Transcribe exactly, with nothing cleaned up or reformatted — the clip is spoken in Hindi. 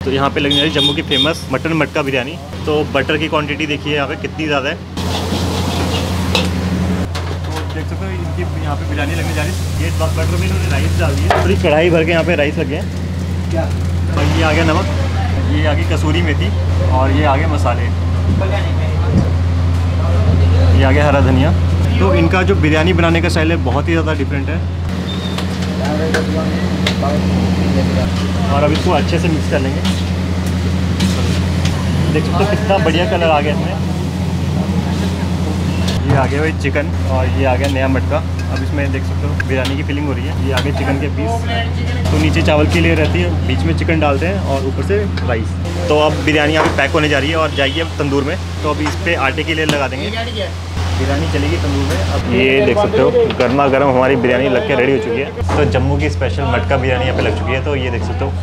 तो यहाँ पे लगने वाली जम्मू की फेमस मटन मटका बिरयानी। तो बटर की क्वांटिटी देखिए यहाँ पे कितनी ज़्यादा है। तो देख सकते हो इनकी यहाँ पे बिरयानी लगने जा रही है। ये बटर में इन्होंने राइस डाल दिए, पूरी कढ़ाई भर के यहाँ पे राइस लगे हैं। क्या और ये आ गया नमक, ये आ गई कसूरी मेथी और ये आ गए मसाले, ये आ गया हरा धनिया। तो इनका जो बिरयानी बनाने का स्टाइल है बहुत ही ज़्यादा डिफरेंट है। और अब इसको अच्छे से मिक्स कर लेंगे। देख सकते हो कितना बढ़िया कलर आ गया इसमें। ये आ गया भाई चिकन और ये आ गया नया मटका। अब इसमें देख सकते हो बिरयानी की फीलिंग हो रही है। ये आ गए चिकन के पीस। तो नीचे चावल की लेयर रहती है, बीच में चिकन डालते हैं और ऊपर से राइस। तो अब बिरयानी यहाँ पे पैक होने जा रही है और जाएगी अब तंदूर में। तो अब इस पर आटे की लेयर लगा देंगे, बिरयानी चलेगी तंदूर में। अब ये देख सकते हो गर्मा गर्म हमारी बिरयानी लग के रेडी हो चुकी है। तो जम्मू की स्पेशल मटका बिरयानी यहाँ पे लग चुकी है। तो ये देख सकते हो